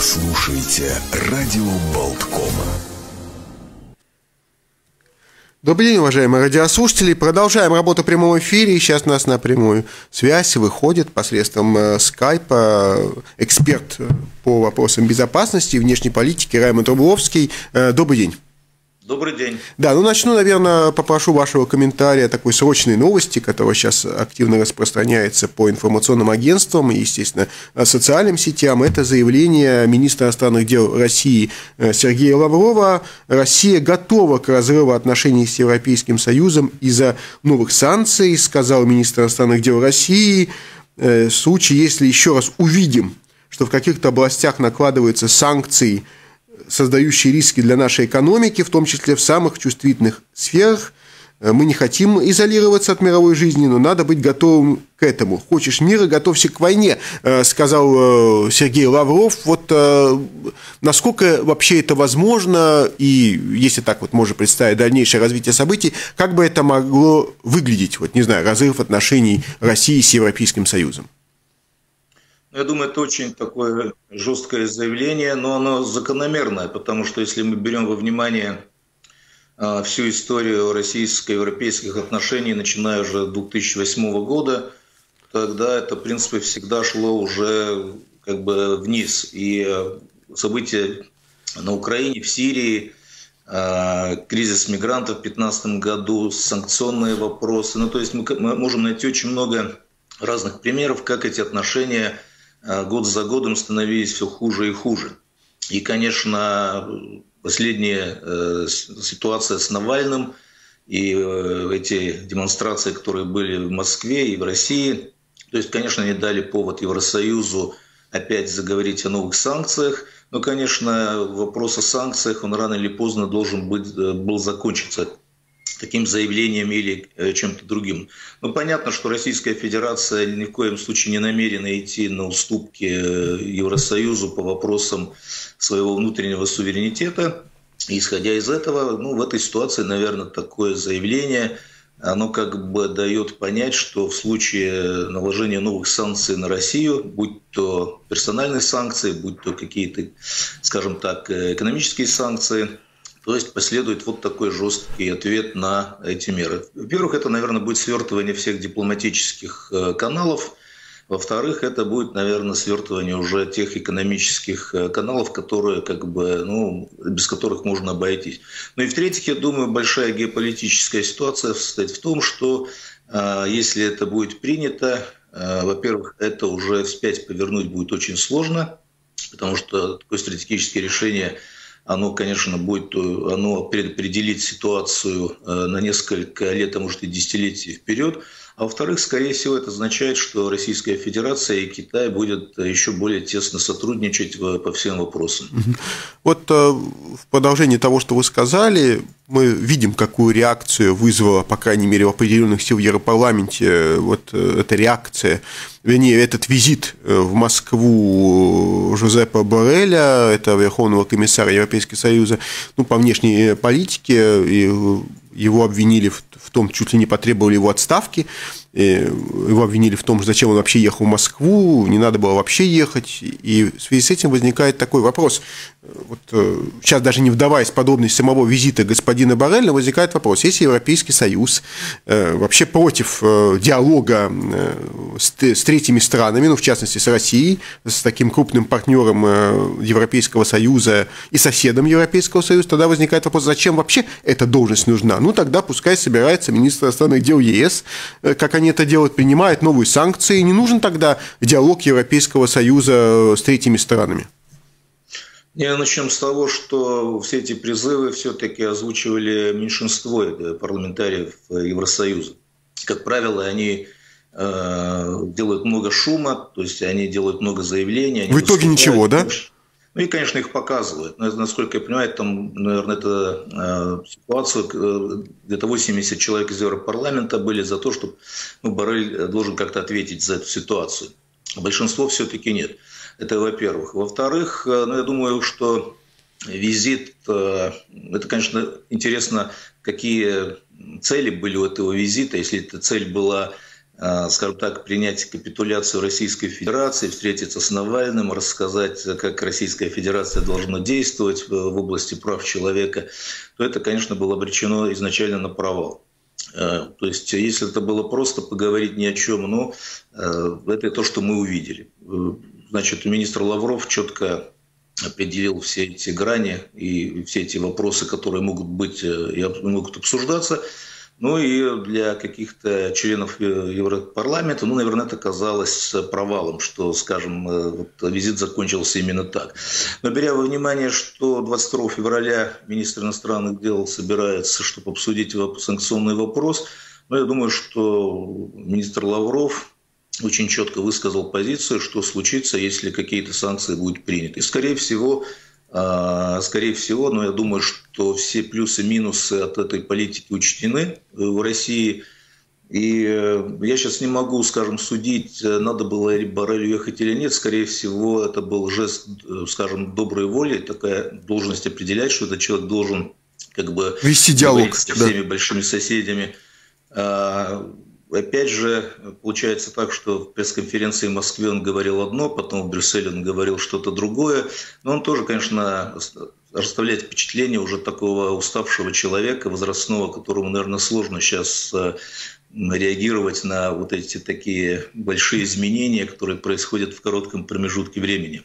слушаете радио Болткома. Добрый день, уважаемые радиослушатели. Продолжаем работу в прямом эфире. Сейчас у нас на прямую связь выходит посредством скайпа эксперт по вопросам безопасности и внешней политики Раймонд Рублевский. Добрый день. Добрый день. Да, начну, наверное, попрошу вашего комментария о такой срочной новости, которая сейчас активно распространяется по информационным агентствам и, естественно, социальным сетям. Это заявление министра иностранных дел России Сергея Лаврова. Россия готова к разрыву отношений с Европейским Союзом из-за новых санкций, сказал министр иностранных дел России. В случае, если еще раз увидим, что в каких-то областях накладываются санкции, создающие риски для нашей экономики, в том числе в самых чувствительных сферах. Мы не хотим изолироваться от мировой жизни, но надо быть готовым к этому. Хочешь мира, готовься к войне, сказал Сергей Лавров. Вот насколько вообще это возможно, и если так вот можно представить дальнейшее развитие событий, как бы это могло выглядеть, вот не знаю, разрыв отношений России с Европейским Союзом? Я думаю, это очень такое жесткое заявление, но оно закономерное, потому что если мы берем во внимание всю историю российско-европейских отношений, начиная уже с 2008 года, тогда это, в принципе, всегда шло уже как бы вниз. И события на Украине, в Сирии, кризис мигрантов в 2015 году, санкционные вопросы. То есть мы можем найти очень много разных примеров, как эти отношения год за годом становились все хуже и хуже. И, конечно, последняя ситуация с Навальным и эти демонстрации, которые были в Москве и в России, то есть, конечно, они дали повод Евросоюзу опять заговорить о новых санкциях. Но, конечно, вопрос о санкциях, он рано или поздно должен был закончиться таким заявлением или чем-то другим. Но понятно, что Российская Федерация ни в коем случае не намерена идти на уступки Евросоюзу по вопросам своего внутреннего суверенитета. И, исходя из этого, в этой ситуации, наверное, такое заявление, оно как бы дает понять, что в случае наложения новых санкций на Россию, будь то персональные санкции, будь то какие-то, скажем так, экономические санкции, то есть последует вот такой жесткий ответ на эти меры. Во-первых, это, наверное, будет свертывание всех дипломатических каналов. Во-вторых, это будет, наверное, свертывание уже тех экономических каналов, которые, без которых можно обойтись. Ну и в-третьих, я думаю, большая геополитическая ситуация состоит в том, что если это будет принято, во-первых, это уже вспять повернуть будет очень сложно, потому что такое стратегическое решение – оно, конечно, предопределит ситуацию на несколько лет, а может и десятилетий вперед. А во-вторых, скорее всего, это означает, что Российская Федерация и Китай будут еще более тесно сотрудничать по всем вопросам. Вот в продолжении того, что вы сказали, мы видим, какую реакцию вызвала, по крайней мере, в определенных сил в Европарламенте вот эта реакция, вернее, этот визит в Москву Жозепа Борреля, это Верховного комиссара Европейского Союза, по внешней политике, и его обвинили в том, чуть ли не потребовали его отставки, его обвинили в том, зачем он вообще ехал в Москву, не надо было вообще ехать, и в связи с этим возникает такой вопрос. Вот сейчас, даже не вдаваясь в подробности самого визита господина Борреля, возникает вопрос, если Европейский Союз вообще против диалога с третьими странами, в частности с Россией, с таким крупным партнером Европейского Союза и соседом Европейского Союза, тогда возникает вопрос, зачем вообще эта должность нужна? Тогда пускай собирается министр иностранных дел ЕС, как они это делают, принимает новые санкции, не нужен тогда диалог Европейского Союза с третьими странами? Начнем с того, что все эти призывы все-таки озвучивали меньшинство парламентариев Евросоюза. Как правило, они делают много шума, то есть они делают много заявлений. В итоге ничего, да? И, конечно, их показывают. Но, насколько я понимаю, там, наверное, это ситуацию, где-то 80 человек из Европарламента были за то, что Боррель должен как-то ответить за эту ситуацию. Большинство все-таки нет. Это во-первых. Во-вторых, я думаю, что визит, это, конечно, интересно, какие цели были у этого визита. Если эта цель была скажем так, принять капитуляцию Российской Федерации, встретиться с Навальным, рассказать, как Российская Федерация должна действовать в области прав человека, то это, конечно, было обречено изначально на провал. То есть, если это было просто поговорить ни о чем, но это то, что мы увидели. Значит, министр Лавров четко определил все эти грани и все эти вопросы, которые могут быть и могут обсуждаться. Ну и для каких-то членов Европарламента, наверное, это казалось провалом, что, скажем, визит закончился именно так. Но беря во внимание, что 22 февраля министр иностранных дел собирается, чтобы обсудить санкционный вопрос, я думаю, что министр Лавров очень четко высказал позицию, что случится, если какие-то санкции будут приняты. И, скорее всего, но я думаю, что все плюсы и минусы от этой политики учтены в России. И я сейчас не могу, скажем, судить, надо было ли Борреллу ехать или нет. Скорее всего, это был жест, скажем, доброй воли. Такая должность определять, что этот человек должен как бы вести диалог со всеми большими соседями. Опять же, получается так, что в пресс-конференции в Москве он говорил одно, потом в Брюсселе он говорил что-то другое. Но он тоже, конечно, оставляет впечатление уже такого уставшего человека, возрастного, которому, наверное, сложно сейчас реагировать на вот эти такие большие изменения, которые происходят в коротком промежутке времени.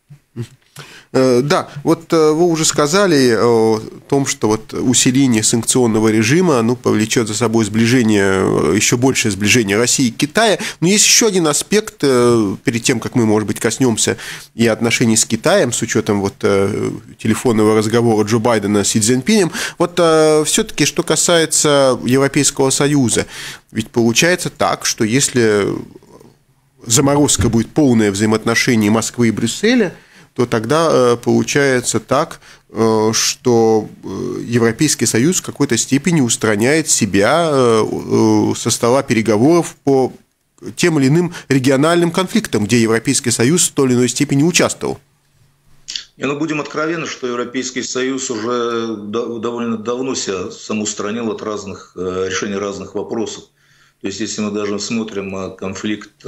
Да, вот вы уже сказали о том, что вот усиление санкционного режима повлечет за собой сближение, еще большее сближение России и Китая. Но есть еще один аспект, перед тем, как мы, может быть, коснемся и отношений с Китаем, с учетом вот телефонного разговора Джо Байдена с Си Цзиньпинем. Вот все-таки, что касается Европейского Союза, ведь получается так, что если заморозка будет полное взаимоотношение Москвы и Брюсселя, то тогда получается так, что Европейский Союз в какой-то степени устраняет себя со стола переговоров по тем или иным региональным конфликтам, где Европейский Союз в той или иной степени участвовал. Будем откровенны, что Европейский Союз уже довольно давно себя самоустранил от решения разных вопросов. То есть, если мы даже смотрим конфликт,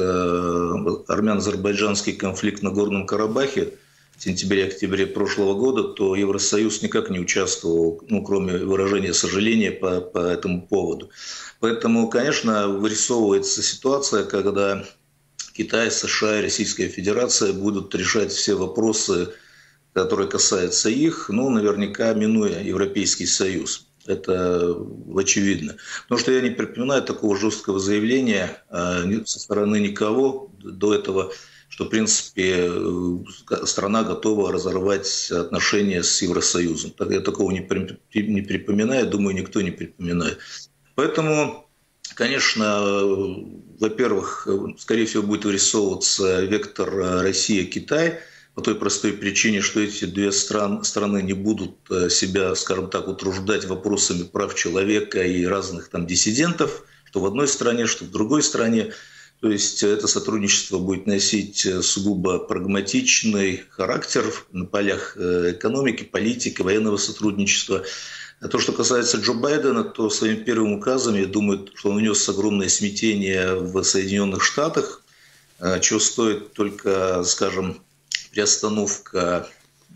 армяно-азербайджанский конфликт на Горном Карабахе, в сентябре-октябре прошлого года, то Евросоюз никак не участвовал, кроме выражения сожаления по этому поводу. Поэтому, конечно, вырисовывается ситуация, когда Китай, США и Российская Федерация будут решать все вопросы, которые касаются их, наверняка минуя Европейский Союз. Это очевидно. Потому что я не припоминаю такого жесткого заявления со стороны никого до этого, что, в принципе, страна готова разорвать отношения с Евросоюзом. Я такого не припоминаю, думаю, никто не припоминает. Поэтому, конечно, во-первых, скорее всего, будет вырисовываться вектор Россия-Китай по той простой причине, что эти две страны не будут себя, скажем так, утруждать вопросами прав человека и разных там диссидентов, что в одной стране, что в другой стране. То есть это сотрудничество будет носить сугубо прагматичный характер на полях экономики, политики, военного сотрудничества. А то, что касается Джо Байдена, то своим первым указом, я думаю, что он внес огромное смятение в Соединенных Штатах, чего стоит только, скажем, приостановка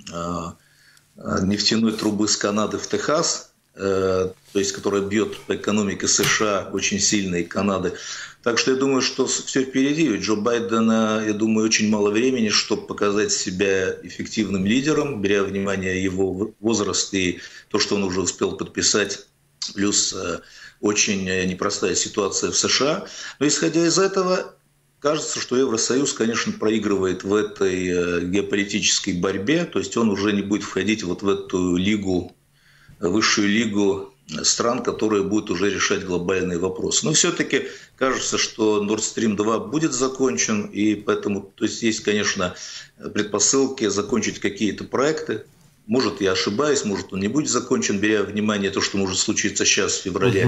нефтяной трубы с Канады в Техас, то есть которая бьет по экономике США очень сильно и Канады. Так что я думаю, что все впереди. У Джо Байдена, я думаю, очень мало времени, чтобы показать себя эффективным лидером, беря во внимание его возраст и то, что он уже успел подписать, плюс очень непростая ситуация в США. Но исходя из этого, кажется, что Евросоюз, конечно, проигрывает в этой геополитической борьбе, то есть он уже не будет входить вот в эту лигу, высшую лигу стран, которые будут уже решать глобальные вопросы. Но все-таки кажется, что Nord Stream 2 будет закончен, и поэтому есть, конечно, предпосылки закончить какие-то проекты. Может, я ошибаюсь, может, он не будет закончен, беря во внимание то, что может случиться сейчас в феврале.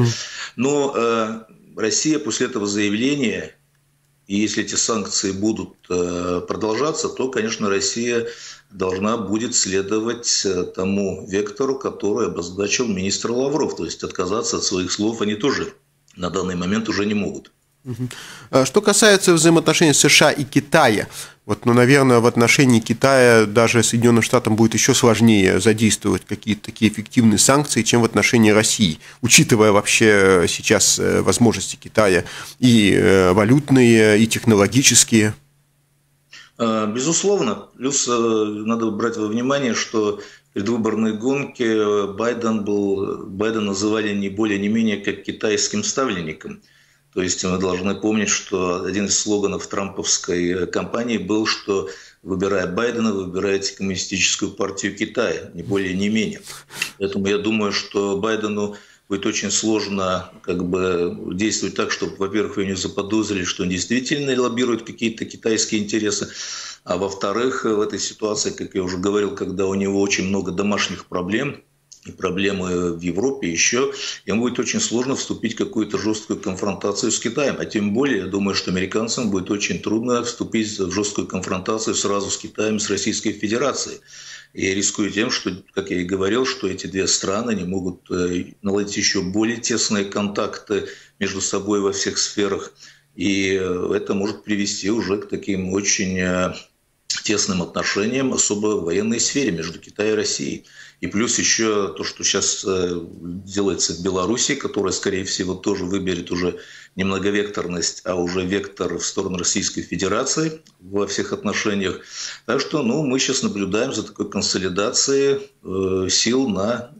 Но Россия после этого заявления, и если эти санкции будут продолжаться, то, конечно, Россия должна будет следовать тому вектору, который обозначил министр Лавров. То есть отказаться от своих слов они тоже на данный момент уже не могут. Что касается взаимоотношений США и Китая, наверное, в отношении Китая даже Соединенным Штатам будет еще сложнее задействовать какие-то такие эффективные санкции, чем в отношении России, учитывая вообще сейчас возможности Китая и валютные, и технологические. Безусловно. Плюс надо брать во внимание, что в предвыборной гонке Байден называли не более не менее как китайским ставленником. То есть мы должны помнить, что один из слоганов трамповской кампании был, что выбирая Байдена, вы выбираете коммунистическую партию Китая, не более не менее. Поэтому я думаю, что Байдену будет очень сложно действовать так, чтобы, во-первых, его не заподозрили, что он действительно лоббирует какие-то китайские интересы, а во-вторых, в этой ситуации, как я уже говорил, когда у него очень много домашних проблем, и проблемы в Европе еще, ему будет очень сложно вступить в какую-то жесткую конфронтацию с Китаем. А тем более, я думаю, что американцам будет очень трудно вступить в жесткую конфронтацию сразу с Китаем, с Российской Федерацией. И я рискую тем, что, как я и говорил, что эти две страны не могут наладить еще более тесные контакты между собой во всех сферах. И это может привести уже к таким очень тесным отношениям, особо в военной сфере между Китаем и Россией. И плюс еще то, что сейчас делается в Беларуси, которая, скорее всего, тоже выберет уже не многовекторность, а уже вектор в сторону Российской Федерации во всех отношениях. Так что мы сейчас наблюдаем за такой консолидацией сил на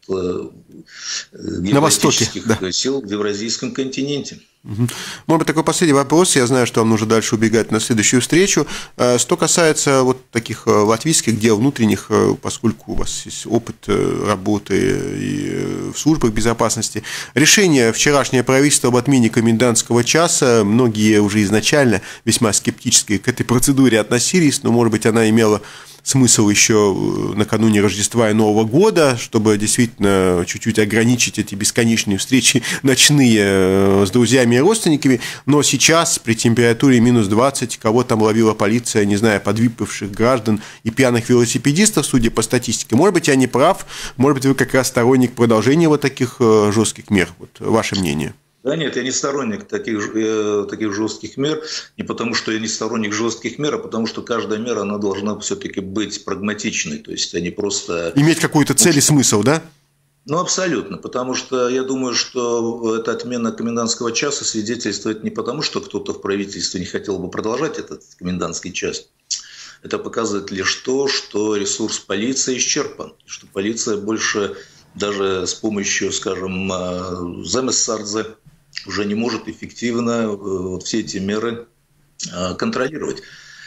геополитических сил в Евразийском континенте. Может быть, такой последний вопрос. Я знаю, что вам нужно дальше убегать на следующую встречу. Что касается таких латвийских дел внутренних, поскольку у вас есть опыт работы и в службах безопасности, решение вчерашнее правительства об отмене комендантского часа, многие уже изначально весьма скептически к этой процедуре относились, но, может быть, она имела смысл еще накануне Рождества и Нового года, чтобы действительно чуть-чуть ограничить эти бесконечные встречи ночные с друзьями и родственниками. Но сейчас при температуре минус 20 кого там ловила полиция, не знаю, подвыпивших граждан и пьяных велосипедистов, судя по статистике. Может быть, я не прав, может быть, вы как раз сторонник продолжения таких жестких мер. Ваше мнение. Да нет, я не сторонник таких жестких мер, не потому что я не сторонник жестких мер, а потому что каждая мера, она должна все-таки быть прагматичной, то есть они просто... Иметь какую-то цель и смысл, да? Абсолютно, потому что я думаю, что эта отмена комендантского часа свидетельствует не потому, что кто-то в правительстве не хотел бы продолжать этот комендантский час. Это показывает лишь то, что ресурс полиции исчерпан, что полиция больше даже с помощью, скажем, Земесардзе уже не может эффективно все эти меры контролировать.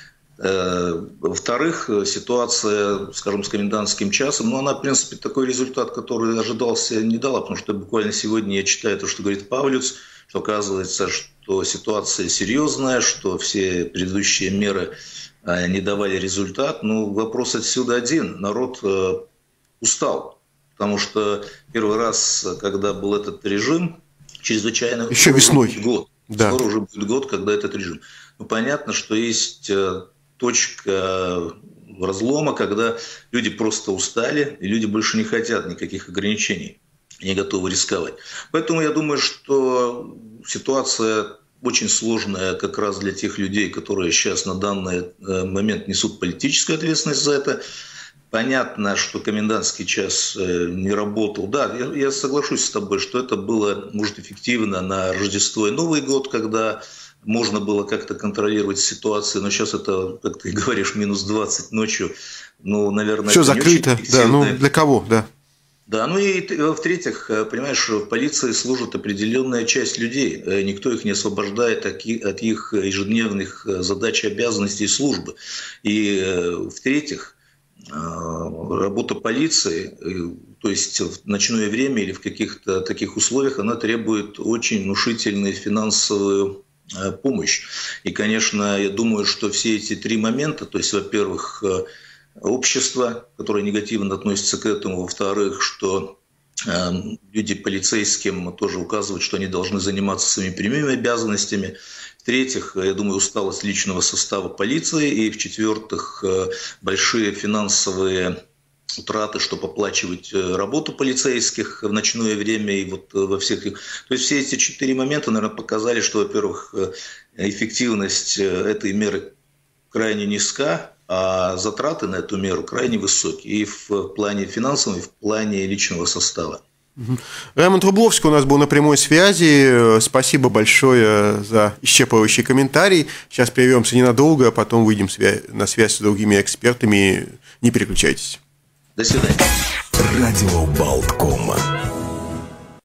Во-вторых, ситуация, скажем, с комендантским часом, она, в принципе, такой результат, который ожидался, не дала, потому что буквально сегодня я читаю то, что говорит Павлюц, что оказывается, что ситуация серьезная, что все предыдущие меры не давали результат. Вопрос отсюда один. Народ устал, потому что первый раз, когда был этот режим, чрезвычайно... Еще весной. Год. Да. Скоро уже будет год, когда этот режим. Понятно, что есть точка разлома, когда люди просто устали, и люди больше не хотят никаких ограничений, не готовы рисковать. Поэтому я думаю, что ситуация очень сложная как раз для тех людей, которые сейчас на данный момент несут политическую ответственность за это. Понятно, что комендантский час не работал. Да, я соглашусь с тобой, что это было, может, эффективно на Рождество и Новый год, когда можно было как-то контролировать ситуацию, но сейчас это, как ты говоришь, минус 20 ночью, наверное... Все закрыто, да, для кого, да. Да, и в-третьих, понимаешь, в полиции служит определенная часть людей. Никто их не освобождает от их ежедневных задач, обязанностей и службы. И в-третьих, работа полиции, то есть в ночное время или в каких-то таких условиях, она требует очень внушительную финансовую помощь. И, конечно, я думаю, что все эти три момента, то есть, во-первых, общество, которое негативно относится к этому, во-вторых, что люди полицейским тоже указывают, что они должны заниматься своими прямыми обязанностями, в-третьих, я думаю, усталость личного состава полиции, и в-четвертых, большие финансовые утраты, чтобы оплачивать работу полицейских в ночное время и вот во всех их. То есть все эти 4 момента, наверное, показали, что, во-первых, эффективность этой меры крайне низка, а затраты на эту меру крайне высокие и в плане финансовом, и в плане личного состава. Раймонд Рубловский у нас был на прямой связи. Спасибо большое за исчерпывающий комментарий. Сейчас прервемся ненадолго, а потом выйдем на связь с другими экспертами. Не переключайтесь. До свидания. Радио Болтком.